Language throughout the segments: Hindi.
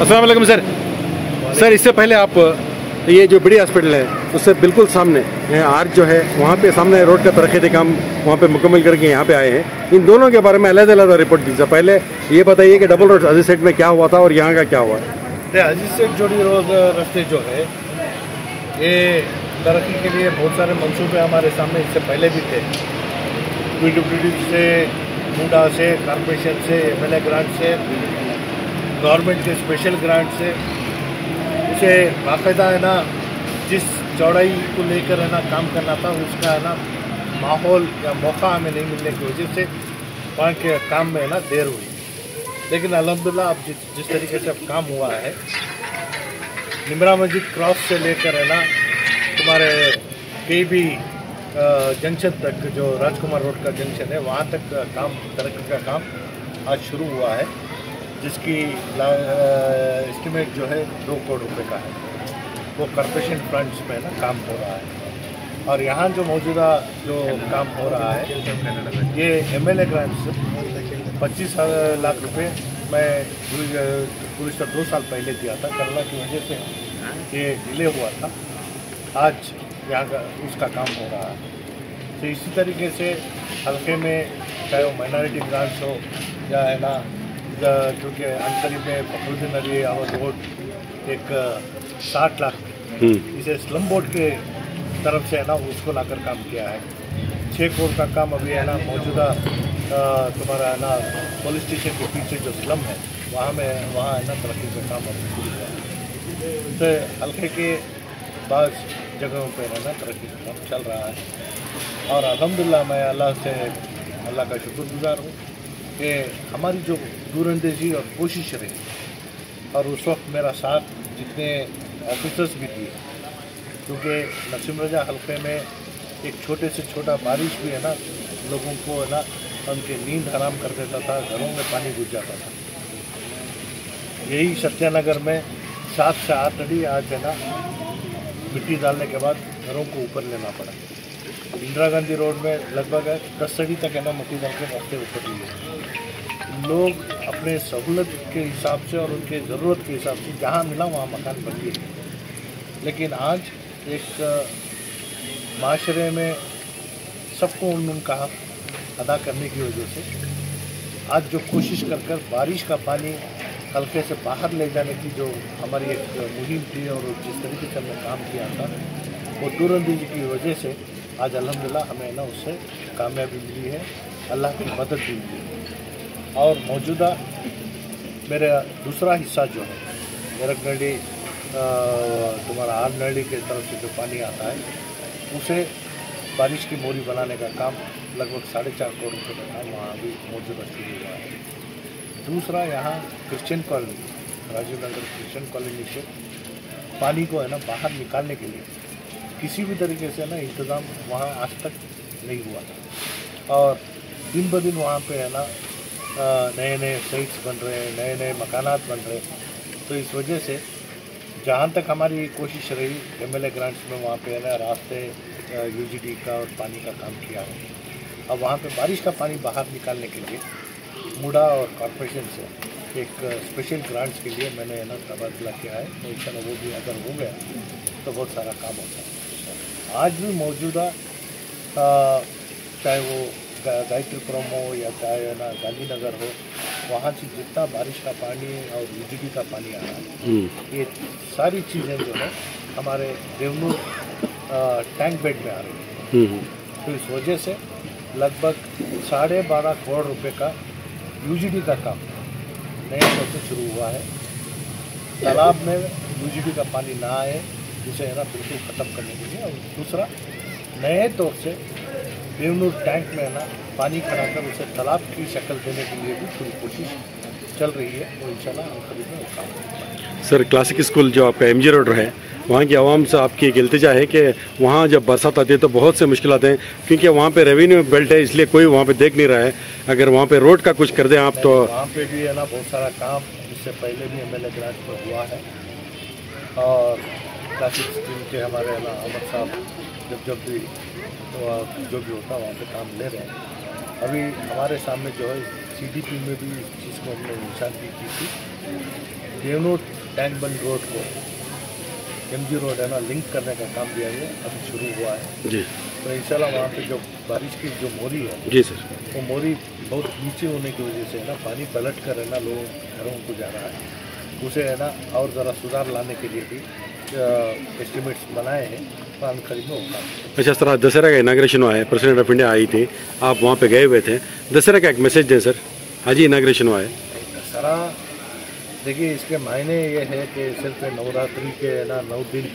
अस्सलाम वालेकुम सर। सर इससे पहले आप ये जो बड़ी हॉस्पिटल है उससे बिल्कुल सामने आज जो है वहाँ पे सामने रोड का तरक्की काम वहाँ पे मुकम्मल करके यहाँ पे आए हैं। इन दोनों के बारे में अलग-अलग रिपोर्ट दीजिए। पहले ये बताइए कि डबल रोड अजीज सेट में क्या हुआ था और यहाँ का क्या हुआ है। अजीज सेट जोड़ी रोड रास्ते जो है ये तरक्की के लिए बहुत सारे मंसूबे हमारे सामने इससे पहले भी थे। PWD से, मुंडा से, कॉर्पोरेशन से, MLA ग्रांट से, गवर्नमेंट के स्पेशल ग्रांट से उसे बाकायदा है ना जिस चौड़ाई को लेकर है ना काम करना था उसका है ना माहौल या मौका हमें नहीं मिलने की वजह से वहाँ के काम में है ना देर हुई। लेकिन अल्हम्दुलिल्लाह अब जिस तरीके से अब काम हुआ है निमरा मस्जिद क्रॉस से लेकर है ना तुम्हारे KB जंक्शन तक जो राजकुमार रोड का जंक्शन है वहाँ तक काम तरक्की का काम आज शुरू हुआ है, जिसकी एस्टिमेट जो है 2 करोड़ रुपए का है। वो कॉर्पोरेशन फंड्स में ना काम हो रहा है और यहाँ जो मौजूदा जो काम हो रहा है ये MLA ग्रांट से 25 लाख रुपए मैं गुज़िश्ता 2 साल पहले दिया था। कोरोना की वजह से ये डिले हुआ था। आज यहाँ का उसका काम हो रहा है। तो इसी तरीके से हल्के में चाहे वो माइनॉरिटी ग्रांट्स हो या है ना क्योंकि अंतरिम में फखरुद्दीन अली अहमद रोड एक 60 लाख इसे स्लम बोर्ड के तरफ से है ना उसको लाकर काम किया है। 6 करोड़ का काम अभी है ना मौजूदा तुम्हारा है ना पुलिस स्टेशन के पीछे जो स्लम है वहाँ है ना तरक्की का काम अभी शुरू हुआ है। तो हल्के के बाज़ जगहों पर है ना तरक्की का काम चल रहा है और अल्हम्दुलिल्लाह मैं अल्लाह का शुक्रगुजार हूँ कि हमारी जो दूरअंदेजी और कोशिश रही और उस वक्त मेरा साथ जितने ऑफिसर्स भी दिए, क्योंकि नसीम रजा हल्के में एक छोटे से छोटा बारिश भी है ना लोगों को है ना उनके नींद हराम कर देता था, घरों में पानी घुस जाता था। यही सत्यानगर में 7 से 8 अड़ी आज है ना मिट्टी डालने के बाद घरों को ऊपर लेना पड़ा। इंदिरा गांधी रोड में लगभग 10 अड़ी तक है ना मिट्टी डाल के रास्ते ऊपर लिए। लोग अपने सहूलत के हिसाब से और उनके ज़रूरत के हिसाब से जहाँ मिला वहाँ मकान बन गए। लेकिन आज एक माशरे में सबको उनका हक अदा करने की वजह से आज जो कोशिश कर बारिश का पानी हल्के से बाहर ले जाने की जो हमारी एक मुहिम थी और जिस तरीके से हमने काम किया था वो दूरअंदेजी की वजह से आज अल्हम्दुलिल्लाह हमें ना उससे कामयाबी मिली है, अल्लाह की मदद भी मिली है। और मौजूदा मेरा दूसरा हिस्सा जो है मेरा नडी तुम्हारा आर नडी के तरफ से जो पानी आता है उसे बारिश की मोरी बनाने का काम लगभग 4.5 करोड़ रुपये का काम वहाँ भी मौजूदा शुरू हुआ है। दूसरा यहाँ Christian colony Rajiv Nagar Christian colony से पानी को है ना बाहर निकालने के लिए किसी भी तरीके से ना इंतज़ाम वहाँ आज तक नहीं हुआ था और दिन ब दिन वहाँ पे है ना नए साइट्स बन रहे हैं, नए मकानात बन रहे हैं। तो इस वजह से जहाँ तक हमारी कोशिश रही MLA ग्रांट्स में वहाँ पे है ना रास्ते UGD का और पानी का काम किया है। अब वहाँ पे बारिश का पानी बाहर निकालने के लिए मुंडा और कॉर्पोरेशन से एक स्पेशल ग्रांट्स के लिए मैंने है ना तबादला किया है। तो इंशाल्लाह वो भी अगर हो गया तो बहुत सारा काम होता है। आज भी मौजूदा चाहे वो गायत्रीपुरम हो या चाहे है ना गांधीनगर हो वहाँ से जितना बारिश का पानी और UGD का पानी आ रहा है ये सारी चीज़ें जो है हमारे देवनूर टैंक बेड में आ रही है। तो इस वजह से लगभग 12.5 करोड़ रुपए का UGD का काम नए तौर से शुरू हुआ है। तालाब में UGD का पानी ना आए उसे है ना बिल्कुल ख़त्म करने के लिए और दूसरा नए तौर से देवनूर टैंक में है ना पानी खड़ा कर उसे तालाब की शक्ल देने के लिए भी पूरी कोशिश चल रही है। तो इंशाल्लाह हम करीब में काम करेंगे। सर क्लासिक स्कूल जो आपका MG रोड है वहाँ की आवाम से आपकी एक इल्तिजा है कि वहाँ जब बरसात आती है तो बहुत से मुश्किलात हैं, क्योंकि वहाँ पे रेवेन्यू बेल्ट है इसलिए कोई वहाँ पे देख नहीं रहा है। अगर वहाँ पे रोड का कुछ कर दें आप तो वहाँ पे भी है ना बहुत सारा काम इससे पहले भी MLA ग्रांट पर हुआ है और क्लासिक स्कूल के हमारे है ना अहमद साहब जब भी जो भी होता वहाँ पे काम ले रहे हैं। अभी हमारे सामने जो है CDP में भी इस चीज़ को हमने निशानदेही की थी देवनूर टैंक बंद रोड को MG रोड है ना लिंक करने का काम दिया है, अभी शुरू हुआ है जी। तो इंशाल्लाह वहाँ पे जो बारिश की जो मोरी है जी सर। वो मोरी बहुत नीचे होने की वजह से है ना पानी पलट कर है ना लोगों घरों को जा रहा है, उसे है ना और ज़रा सुधार लाने के लिए भी एस्टिमेट्स बनाए हैं, पानी खरीद में होगा। अच्छा सर, आज दशहरा का इनाग्रेशन हुआ है, प्रेसिडेंट ऑफ इंडिया आई थी, आप वहाँ पे गए हुए थे, दशहरा का एक मैसेज दें सर, आज ही इनाग्रेशन हुआ है। दशहरा देखिए इसके मायने ये है कि सिर्फ नवरात्रि के ना 9 दिन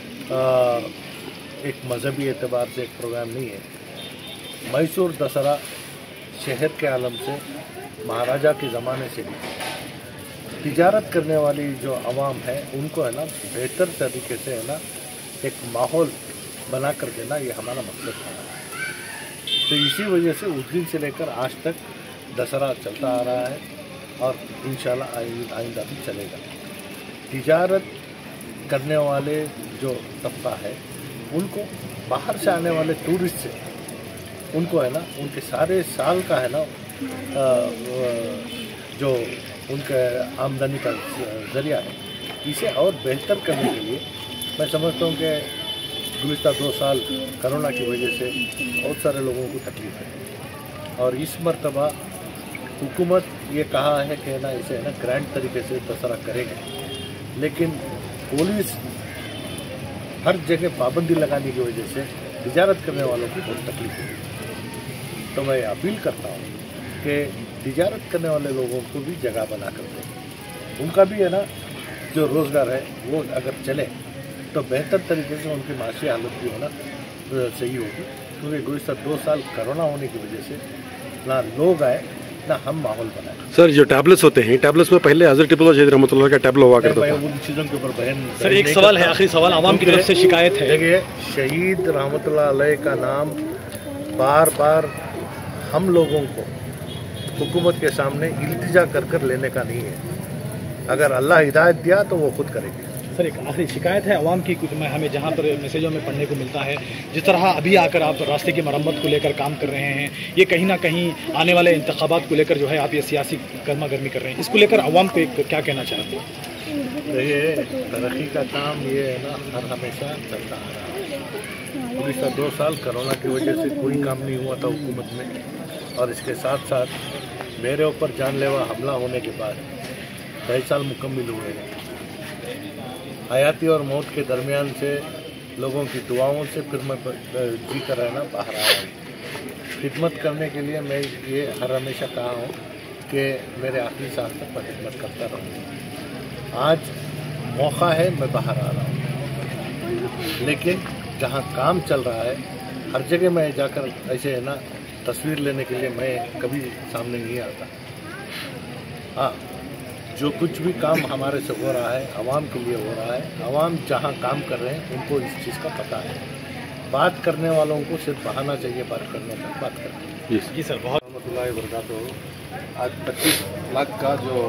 एक मजहबी एतबार से एक प्रोग्राम नहीं है। मैसूर दशहरा शहर के आलम से महाराजा के ज़माने से भी तिजारत करने वाली जो आवाम है उनको है ना बेहतर तरीके से है ना एक माहौल बना कर देना, ये हमारा मकसद है। तो इसी वजह से उस दिन से लेकर आज तक दशहरा चलता आ रहा है और इंशाल्लाह आइंदा भी चलेगा। तिजारत करने वाले जो तबका है उनको बाहर से आने वाले टूरिस्ट से उनको है ना उनके सारे साल का है ना जो उनका आमदनी का जरिया है, इसे और बेहतर करने के लिए मैं समझता हूँ कि गुज़िश्ता 2 साल कोरोना की वजह से बहुत सारे लोगों को तकलीफ है और इस मरतबा हुकूमत ये कहा है कि ना इसे है ना ग्रैंड तरीके से दशहरा करेंगे, लेकिन पुलिस हर जगह पाबंदी लगाने की वजह से तिजारत करने वालों की बहुत तकलीफ होगी। तो मैं अपील करता हूँ कि तिजारत करने वाले लोगों को भी जगह बना कर दें, उनका भी है ना जो रोज़गार है वो अगर चले तो बेहतर तरीके से उनकी माशी हालत भी होना सही होगी, क्योंकि गुज़िश्ता 2 साल कोरोना होने की वजह से ना लोग आए ना हम माहौल बनाए। सर जो टैबलेट्स होते हैं, टैबलेट्स में पहले हज़रत टिपू शहीद रहमतुल्लाह का टैबलेट हुआ करता था, उन चीज़ों के ऊपर बहन सर एक सवाल है, आखिरी सवाल, आवाम की तरफ से शिकायत है। देखिए शहीद रहमतुल्लाह अलैह का नाम बार बार हम लोगों को हुकूमत के सामने इल्तिजा कर लेने का नहीं है, अगर अल्लाह हिदायत दिया तो वो खुद करेगी। सर एक आखिरी शिकायत है आवाम की, कुछ मैं हमें जहाँ पर मैसेजों में पढ़ने को मिलता है, जिस तरह अभी आकर आप रास्ते की मरम्मत को लेकर काम कर रहे हैं, ये कहीं ना कहीं आने वाले इंतखाबात को लेकर जो है आप ये सियासी गर्मा गर्मी कर रहे हैं, इसको लेकर आवाम को एक क्या कहना चाहते हैं? ये तरक्की का काम ये है ना हर हमेशा चलता आ रहा है। गुज़िश्ता 2 साल कोरोना की वजह से कोई काम नहीं हुआ था हुकूमत में, और इसके साथ साथ मेरे ऊपर जानलेवा हमला होने के बाद 2.5 साल मुकम्मल हुए हैं। हयाती और मौत के दरमियान से लोगों की दुआओं से फिर मैं जी कर रहना बाहर आया हूँ। खिदमत करने के लिए मैं ये हर हमेशा कहा हूँ कि मेरे आखिरी सांस तक मैं खिदमत करता रहूँगा। आज मौका है, मैं बाहर आ रहा हूँ, लेकिन जहाँ काम चल रहा है हर जगह मैं जाकर ऐसे है ना तस्वीर लेने के लिए मैं कभी सामने नहीं आता। हाँ, जो कुछ भी काम हमारे से हो रहा है आवाम के लिए हो रहा है, आवाम जहाँ काम कर रहे हैं उनको इस चीज़ का पता है। बात करने वालों को सिर्फ बहाना चाहिए बात करने का, बात करते हैं। जी सर, बहुत रहमतुल्लाहि व बरकातहू। आज 25 लाख का जो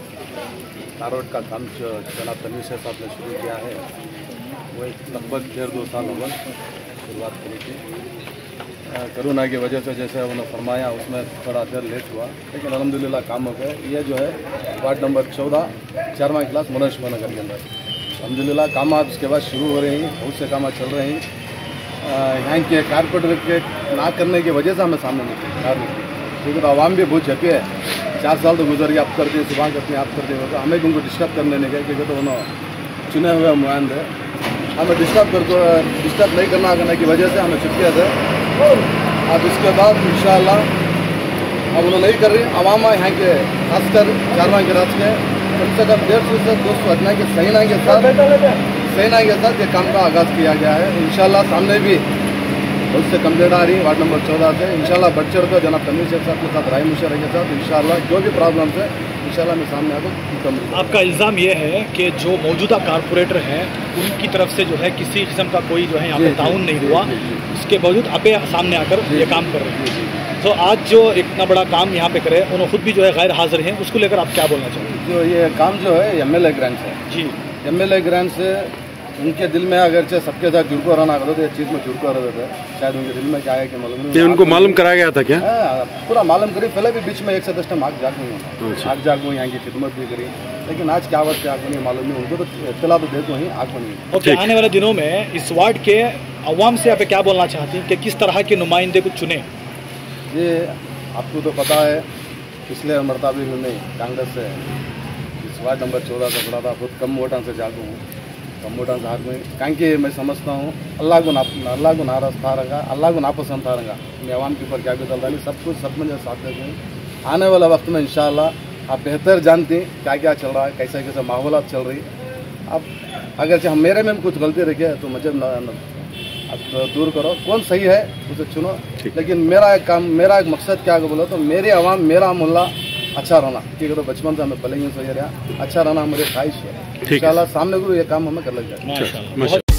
तार रोड का काम जनाब तनवीर साहब ने शुरू किया है, वो लगभग 1.5-2 साल हो गए शुरुआत करी थी। कोरोना की वजह से जैसे उन्होंने फरमाया उसमें थोड़ा देर लेट हुआ, लेकिन अल्हम्दुलिल्लाह काम हो गए। ये जो है वार्ड नंबर 14 4वां क्लास मनोरमा नगर के अंदर अल्हम्दुलिल्लाह काम आज उसके बाद शुरू हो रहे हैं, बहुत से काम चल रहे हैं। यहाँ के कारपोरेटर के ना करने की वजह से हमें सामने निकले, क्योंकि तो आवाम भी बहुत झपी है। 4 साल तो गुजर गए, आप करते हैं सुबह करते हैं, आप करते हैं, तो हमें भी उनको डिस्टर्ब करने नहीं गए, क्योंकि तो उन्होंने चुने हुए नुमाइंदे हमें डिस्टर्ब नहीं करने की वजह से हमें छुट्टियाँ थे। अब इसके बाद इंशाअल्लाह अब उन्होंने नहीं कर रही अवामा यहाँ के खासकर 4वां क्लास के कम से कम 150 से 200 अदना के सहीना के साथ ये काम का आगाज़ किया गया है। इंशाअल्लाह सामने भी बहुत से कंप्लेंट आ रही है वार्ड नंबर 14 से। इंशाअल्लाह बढ़ चढ़ कर जनाब तनवीर शेख साहब के साथ राय मुशर्रफ के साथ इंशाअल्लाह जो भी प्रॉब्लम है इंशाअल्लाह मैं सामने आकर। आपका इल्ज़ाम ये है कि जो मौजूदा कारपोरेटर हैं उनकी तरफ से जो है किसी किस्म का कोई जो है यहाँ पे ताउन नहीं हुआ, उसके बावजूद आप सामने आकर ये काम कर रहे हैं। तो आज जो इतना बड़ा काम यहाँ पे करे, उन्होंने खुद भी जो है गैर हाजिर हैं, उसको लेकर आप क्या बोलना चाहेंगे? जो ये काम जो है MLA ग्रांट है जी, MLA ग्रांट से उनके दिल में अगरचे सबके साथ जुड़ को रहना करते थे, चीज़ में जुड़ को रहते थे, शायद उनके दिल में क्या है कि मालूम नहीं। उनको मालूम कराया गया था क्या? पूरा मालूम करी, पहले भी बीच में 1 से 10 टाइम आग जाग गई, आग जाग गई, यहाँ की खिदमत भी करी। लेकिन आज क्या वक्त है आग बनी मालूम नहीं, उनको तो इतला तो देखो ही आग बनी। ओके, आने वाले दिनों में इस वार्ड के अवाम से आप क्या बोलना चाहती हैं कि किस तरह के नुमाइंदे को चुने? ये आपको तो पता है, पिछले मरतबा भी मैं कांग्रेस से इस वार्ड नंबर 14 का बड़ा था, बहुत कम वोटां से जागू हूँ, कम वोटां से हाथ में, क्योंकि मैं समझता हूँ अल्लाह को नाराज था रंगा, अल्लाह को नापसंद था रंगा, मैं अवाम के ऊपर क्या भी चल रहा नहीं, सब कुछ सब में साथ देते हैं। आने वाला वक्त में इंशाअल्लाह आप बेहतर जानते हैं क्या क्या चल रहा है, कैसे कैसे माहौलात चल रही। अब अगर हम मेरे में कुछ गलती रखी है तो मुझे अब दूर करो, कौन सही है उसे चुनो, लेकिन मेरा एक काम, मेरा एक मकसद क्या है बोलो तो मेरे अवाम, मेरा मोहल्ला अच्छा रहना, ठीक है। तो बचपन से हमें पहले ही सही रहा, अच्छा रहना हमारी ख्वाहिश है। इंशाल्लाह सामने को ये काम हमें कर लग जाए।